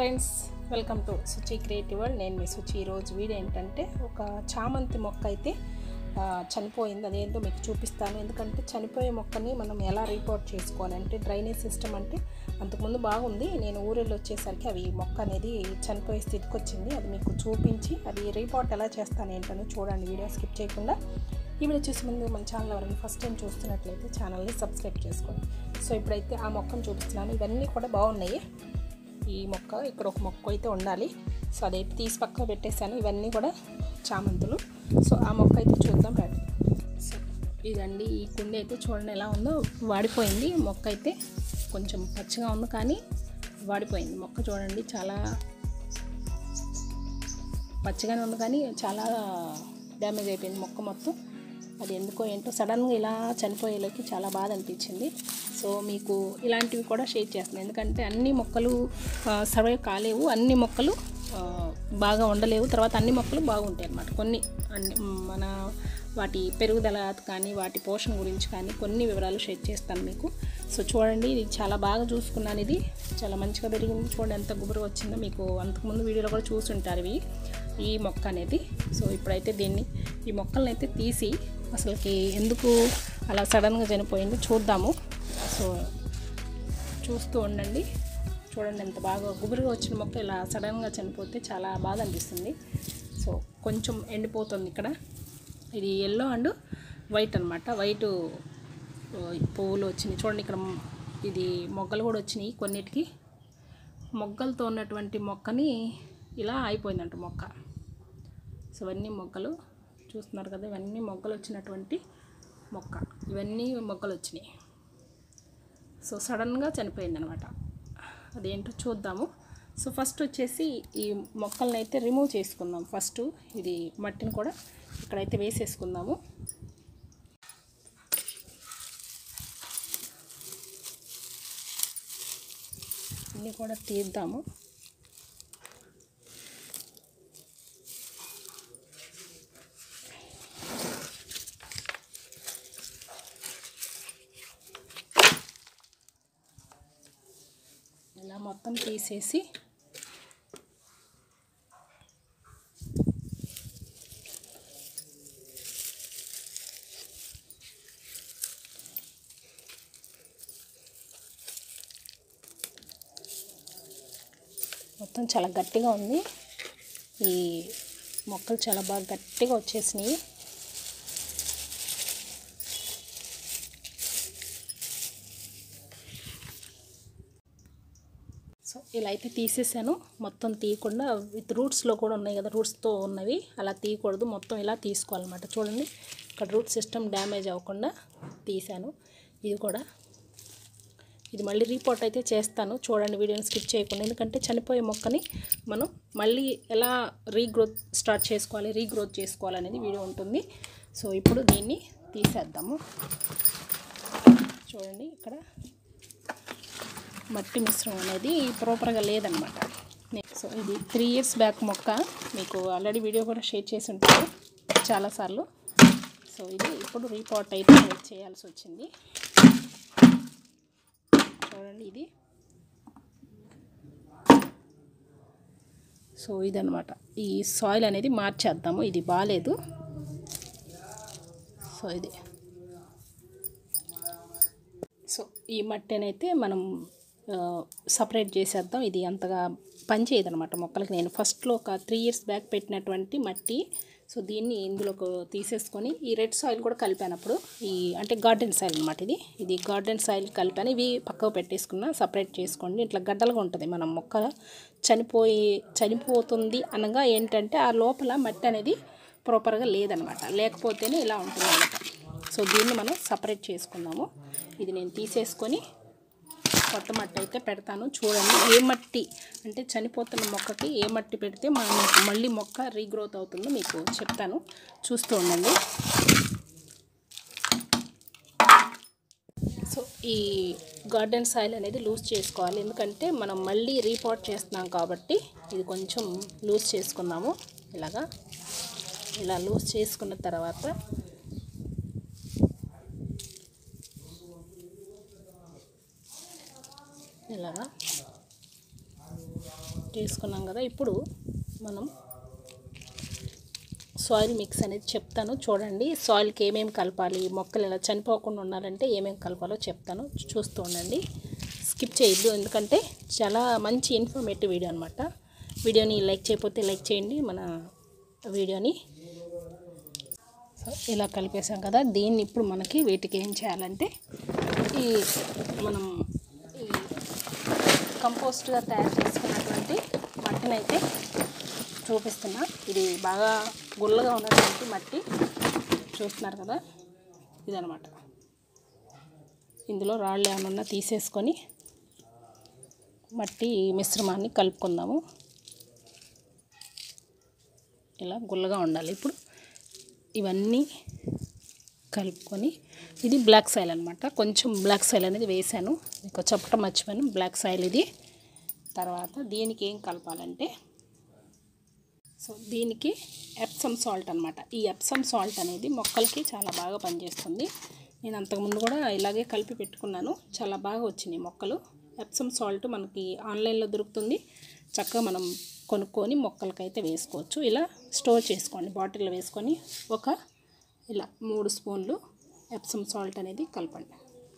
Friends, welcome to Suchi creative world. నేను మీ సుచి. ఈరోజు వీడియో ఏంటంటే ఒక చామంతి మొక్క అయితే చనిపోయింది. అదేంటో మీకు చూపిస్తాను. ఎందుకంటే చనిపోయే మొక్కని మనం ఎలా రిపోర్ట్ చేసుకోవాలంటే డ్రైనేజ్ సిస్టమ్ అంటే అంతకుముందు బాగుంది. నేను ఊరిలో వచ్చేసరికి అవి మొక్క అనేది చనిపోయే స్థితికి వచ్చింది. అది మీకు చూపించి అది రిపోర్ట్ ఎలా చేస్తాను ఏంటని చూడండి. వీడియో స్కిప్ చేయకుండా. ఈ వీడియో చూసే ముందు మన ఛానల్ ఎవరైనా ఫస్ట్ టైం చూస్తున్నట్లయితే ఛానల్ని సబ్స్క్రైబ్ చేసుకోండి. సో ఇప్పుడైతే ఆ మొక్కను చూపిస్తున్నాను. ఇవన్నీ కూడా బాగున్నాయి. ఈ మొక్క ఇక్కడ ఒక మొక్క అయితే ఉండాలి. సో అదైతే తీసి పక్కన పెట్టేశాను. ఇవన్నీ కూడా చామంతులు. సో ఆ మొక్క అయితే చూద్దాం రండి. సో ఇదండి, ఈ కుండి అయితే చూడండి ఎలా ఉందో. వాడిపోయింది మొక్క అయితే. కొంచెం పచ్చగా ఉంది కానీ వాడిపోయింది మొక్క. చూడండి చాలా పచ్చగానే ఉంది కానీ చాలా డ్యామేజ్ అయిపోయింది మొక్క మొత్తం. అది ఎందుకో ఏంటో సడన్గా ఇలా చనిపోయేలోకి చాలా బాధ అనిపించింది. సో మీకు ఇలాంటివి కూడా షేర్ చేస్తున్నాను. ఎందుకంటే అన్ని మొక్కలు సర్వైవ్ కాలేవు, అన్ని మొక్కలు బాగా ఉండలేవు, తర్వాత అన్ని మొక్కలు బాగుంటాయి అన్నమాట. కొన్ని మన వాటి పెరుగుదల కానీ వాటి పోషణ గురించి కానీ కొన్ని వివరాలు షేర్ చేస్తాను మీకు. సో చూడండి, ఇది చాలా బాగా చూసుకున్నాను. ఇది చాలా మంచిగా పెరిగింది. చూడండి ఎంత గుబురు వచ్చిందో. మీకు అంతకుముందు వీడియోలో కూడా చూసుంటారు ఈ మొక్క అనేది. సో ఇప్పుడైతే ఈ మొక్కలను అయితే తీసి అసలుకి ఎందుకు అలా సడన్గా చనిపోయింది చూద్దాము. సో చూస్తూ ఉండండి. చూడండి ఎంత బాగా గుబురుగా వచ్చిన మొక్క ఇలా సడన్గా చనిపోతే చాలా బాధ అనిపిస్తుంది. సో కొంచెం ఎండిపోతుంది ఇక్కడ. ఇది ఎల్లో అండ్ వైట్ అనమాట. వైట్ పువ్వులు వచ్చినాయి చూడండి. ఇక్కడ ఇది మొగ్గలు కూడా వచ్చినాయి. కొన్నిటికి మొగ్గలతో ఉన్నటువంటి మొక్కని ఇలా అయిపోయిందంట మొక్క. సో ఇవన్నీ మొగ్గలు చూస్తున్నారు కదా, ఇవన్నీ మొగ్గలు వచ్చినటువంటి మొక్క. ఇవన్నీ మొగ్గలు వచ్చినాయి. సో సడన్గా చనిపోయింది అనమాట. అదేంటో చూద్దాము. సో ఫస్ట్ వచ్చేసి ఈ మొక్కలను అయితే రిమూవ్ చేసుకుందాం. ఫస్ట్ ఇది మట్టిని కూడా ఇక్కడైతే వేసేసుకుందాము. ఇన్ని కూడా తీద్దాము. ఇలా మొత్తం తీసేసి మొత్తం చాలా గట్టిగా ఉంది. ఈ మొక్కలు చాలా బాగా గట్టిగా వచ్చేసినాయి. సో ఇలా అయితే తీసేసాను. మొత్తం తీయకుండా విత్ రూట్స్లో కూడా ఉన్నాయి కదా, రూట్స్తో ఉన్నవి అలా తీయకూడదు. మొత్తం ఇలా తీసుకోవాలన్నమాట. చూడండి ఇక్కడ రూట్ సిస్టమ్ డ్యామేజ్ అవ్వకుండా తీసాను. ఇది మళ్ళీ రిపోర్ట్ అయితే చేస్తాను. చూడండి వీడియోని స్కిప్ చేయకుండా. ఎందుకంటే చనిపోయే మొక్కని మనం మళ్ళీ ఎలా రీగ్రోత్ చేసుకోవాలనేది వీడియో ఉంటుంది. సో ఇప్పుడు దీన్ని తీసేద్దాము. చూడండి ఇక్కడ మట్టి మిశ్రమం అనేది ప్రాపర్గా లేదనమాట. సో ఇది 3 years బ్యాక్ మొక్క. మీకు ఆల్రెడీ వీడియో కూడా షేర్ చేసి ఉంటాను చాలాసార్లు. సో ఇది ఇప్పుడు రీపాట్ అయితే చేయాల్సి వచ్చింది. చూడండి ఇది. సో ఇదనమాట. ఈ సాయిల్ అనేది మార్చేద్దాము. ఇది బాగాలేదు. సో ఇది. సో ఈ మట్టిని అయితే మనం సపరేట్ చేసేద్దాం. ఇది అంతగా పనిచేయదు అనమాట మొక్కలకి. నేను ఫస్ట్లో ఒక 3 years బ్యాక్ పెట్టినటువంటి మట్టి. సో దీన్ని ఇందులో తీసేసుకొని ఈ రెడ్ సాయిల్ కూడా కలిపాను అప్పుడు. అంటే గార్డెన్ సాయిల్ అనమాట. ఇది గార్డెన్ సాయిల్ కలిపాను. ఇవి పక్కకు పెట్టేసుకున్నా. సపరేట్ చేసుకోండి. ఇట్లా గడ్డలుగా ఉంటుంది. మనం మొక్క చనిపోతుంది అనగా ఏంటంటే ఆ లోపల మట్టి అనేది ప్రాపర్గా లేదనమాట. లేకపోతేనే ఇలా ఉంటుంది అనమాట. సో దీన్ని మనం సపరేట్ చేసుకుందాము. ఇది నేను తీసేసుకొని కొత్త మట్టి అయితే పెడతాను. చూడండి ఏ మట్టి అంటే చనిపోతున్న మొక్కకి ఏ మట్టి పెడితే మళ్ళీ మొక్క రీగ్రోత్ అవుతుందో మీకు చెప్తాను. చూస్తూ ఉండండి. సో ఈ గార్డెన్ సాయిల్ అనేది లూజ్ చేసుకోవాలి. ఎందుకంటే మనం మళ్ళీ రీపాట్ చేస్తున్నాం కాబట్టి ఇది కొంచెం లూజ్ చేసుకుందాము. ఇలా లూజ్ చేసుకున్న తర్వాత ఇలాగా చేసుకున్నాం కదా. ఇప్పుడు మనం సాయిల్ మిక్స్ అనేది చెప్తాను చూడండి. సాయిల్కి ఏమేమి కలపాలి, మొక్కలు ఎలా చనిపోకుండా ఉండాలంటే ఏమేమి కలపాలో చెప్తాను, చూస్తూ ఉండండి, స్కిప్ చేయొద్దు. ఎందుకంటే చాలా మంచి ఇన్ఫర్మేటివ్ వీడియో అనమాట. వీడియోని లైక్ చేయకపోతే లైక్ చేయండి మన వీడియోని. సో ఇలా కలిపేసాం కదా. దీన్ని ఇప్పుడు మనకి వీటికి ఏం చేయాలంటే ఈ మనం ఈ కంపోస్ట్గా తయారు చేసుకున్నటువంటి మట్టిని అయితే చూపిస్తున్నా. ఇది బాగా గుల్లగా ఉన్నటువంటి మట్టి చూస్తున్నారు కదా, ఇదనమాట. ఇందులో రాళ్ళు ఏమన్నా తీసేసుకొని మట్టి మిశ్రమాన్ని కలుపుకుందాము. ఇలా గుల్లగా ఉండాలి. ఇప్పుడు ఇవన్నీ కలుపుకొని, ఇది బ్లాక్ సాయిల్ అనమాట. కొంచెం బ్లాక్ సాయిల్ అనేది వేసాను, మీకు చెప్పటం మర్చిపోయాను. బ్లాక్ సాయిల్ ఇది. తర్వాత దీనికి ఏం కలపాలంటే, సో దీనికి ఎప్సమ్ సాల్ట్ అనమాట. ఈ ఎప్సమ్ సాల్ట్ అనేది మొక్కలకి చాలా బాగా పనిచేస్తుంది. నేను అంతకుముందు కూడా ఇలాగే కలిపి పెట్టుకున్నాను, చాలా బాగా వచ్చినాయి మొక్కలు. ఎప్సమ్ సాల్ట్ మనకి ఆన్లైన్లో దొరుకుతుంది, చక్కగా మనం కొనుక్కొని మొక్కలకైతే వేసుకోవచ్చు. ఇలా స్టోర్ చేసుకోండి, బాటిల్లో వేసుకొని ఇలా 3 స్పూన్లు ఎప్సమ్ సాల్ట్ అనేది కలపండి.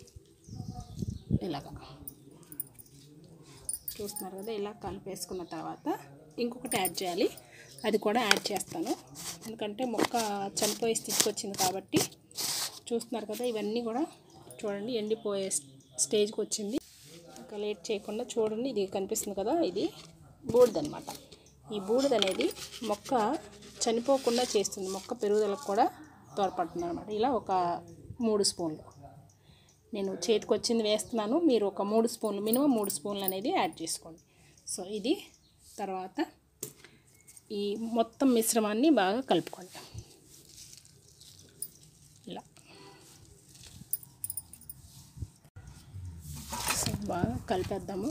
ఇలాగా చూస్తున్నారు కదా. ఇలా కలిపేసుకున్న తర్వాత ఇంకొకటి యాడ్ చేయాలి, అది కూడా యాడ్ చేస్తాను. ఎందుకంటే మొక్క చనిపోయే స్థితికి వచ్చింది కాబట్టి. చూస్తున్నారు కదా, ఇవన్నీ కూడా చూడండి ఎండిపోయే స్టేజ్కి వచ్చింది. ఇంకా లేట్ చేయకుండా చూడండి, ఇది కనిపిస్తుంది కదా, ఇది బూడిద అనమాట. ఈ బూడిద అనేది మొక్క చనిపోకుండా చేస్తుంది, మొక్క పెరుగుదలకు కూడా తోడ్పడుతుంది అనమాట. ఇలా 3 స్పూన్లు నేను చేతికి వచ్చింది వేస్తున్నాను, మీరు 3 స్పూన్లు, మినిమం 3 స్పూన్లు అనేది యాడ్ చేసుకోండి. సో ఇది తర్వాత ఈ మొత్తం మిశ్రమాన్ని బాగా కలుపుకోండి. ఇలా సో బాగా కలిపేద్దాము.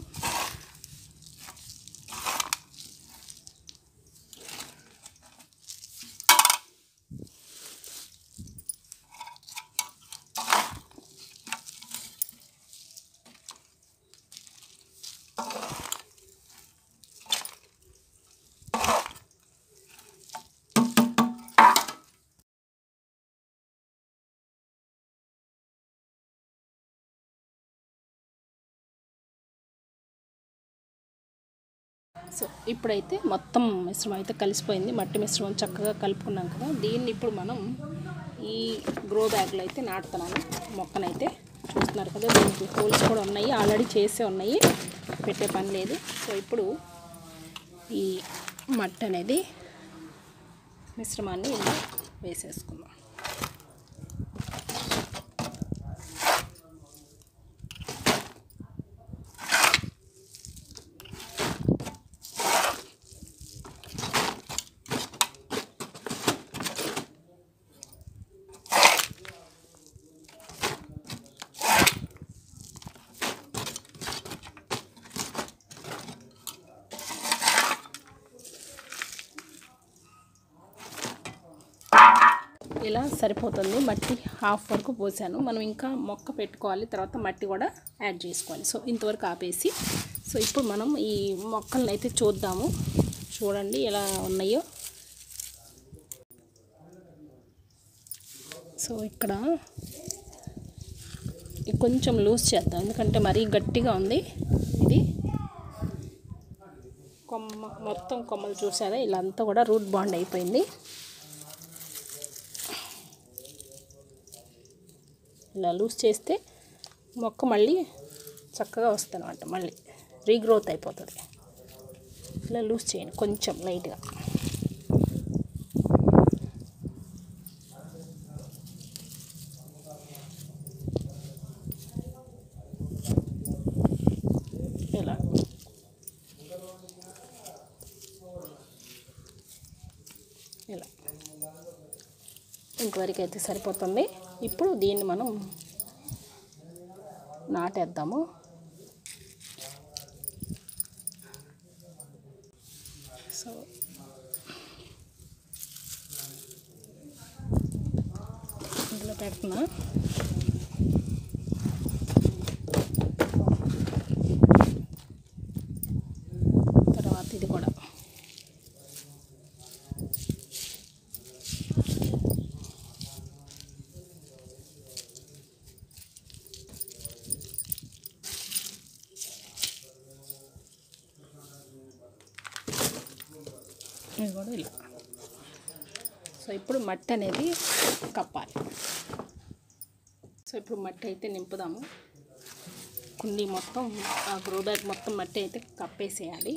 సో ఇప్పుడైతే మొత్తం మిశ్రమం అయితే కలిసిపోయింది, మట్టి మిశ్రమం చక్కగా కలుపుకున్నాం కదా. దీన్ని ఇప్పుడు మనం ఈ గ్రో బ్యాగ్లో అయితే నాటుతున్నాను మొక్కనైతే. చూస్తున్నారు కదా, దీనికి హోల్స్ కూడా ఉన్నాయి, ఆల్రెడీ చేసే ఉన్నాయి, పెట్టే పని లేదు. సో ఇప్పుడు ఈ మట్టి అనేది మిశ్రమాన్ని ఇలా వేసేసుకుందాం. ఇలా సరిపోతుంది, మట్టి హాఫ్ వరకు పోసాను. మనం ఇంకా మొక్క పెట్టుకోవాలి, తర్వాత మట్టి కూడా యాడ్ చేసుకోవాలి. సో ఇంతవరకు ఆపేసి, సో ఇప్పుడు మనం ఈ మొక్కలను అయితే చూద్దాము. చూడండి ఎలా ఉన్నాయో. సో ఇక్కడ కొంచెం లూజ్ చేద్దాం, ఎందుకంటే మరీ గట్టిగా ఉంది ఇది. మొత్తం కొమ్మలు చూసారా, ఇలా అంతా కూడా రూట్ బాండ్ అయిపోయింది. ఇలా లూజ్ చేస్తే మొక్క మళ్ళీ చక్కగా వస్తుంది అన్నమాట, మళ్ళీ రీగ్రోత్ అయిపోతుంది. ఇలా లూజ్ చేయండి కొంచెం లైట్గా. ఇలా ఇలా ఇంతవరకు అయితే సరిపోతుంది. ఇప్పుడు దీన్ని మనం నాటేద్దాము. సో ఇందులో పెడుతున్నా. తర్వాత ఇది కూడా ఇలా. సో ఇప్పుడు మట్టి అనేది కప్పాలి. సో ఇప్పుడు మట్టి అయితే నింపుదాము. కుండీ మొత్తం, ఆ గ్రో బ్యాగ్ మొత్తం మట్టి అయితే కప్పేసేయాలి.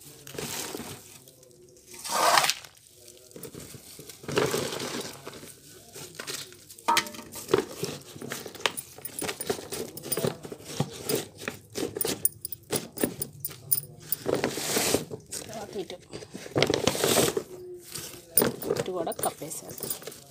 ఇటు కూడా కప్పేసేద్దాం.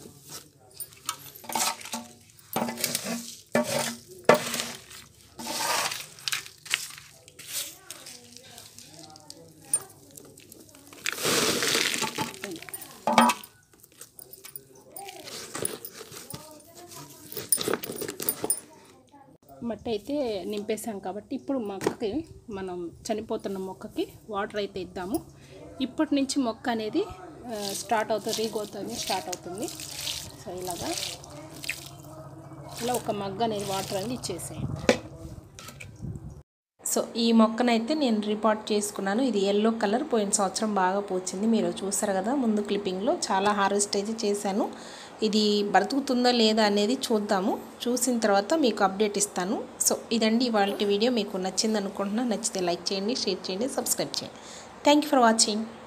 మట్టి అయితే నింపేసాం కాబట్టి ఇప్పుడు మొక్కకి, మనం చనిపోతున్న మొక్కకి వాటర్ అయితే ఇద్దాము. ఇప్పటి నుంచి మొక్క అనేది స్టార్ట్ అవుతుంది, రీగ్రోత్ అనేది స్టార్ట్ అవుతుంది. సో ఇలా ఒక మగ్ అనేది వాటర్ అనేది ఇచ్చేసేయండి. సో ఈ మొక్కనైతే నేను రిపోర్ట్ చేసుకున్నాను. ఇది ఎల్లో కలర్, పోయిన సంవత్సరం బాగా పూచింది. మీరు చూసారు కదా ముందు క్లిప్పింగ్లో. చాలా హార్వెస్ట్ అయితే చేశాను. ఇది బ్రతుకుతుందా లేదా అనేది చూద్దాము. చూసిన తర్వాత మీకు అప్డేట్ ఇస్తాను. సో ఇదండి ఇవాళ వీడియో. మీకు నచ్చింది అనుకుంటున్నా. నచ్చితే లైక్ చేయండి, షేర్ చేయండి, సబ్స్క్రైబ్ చేయండి. Thank you for watching.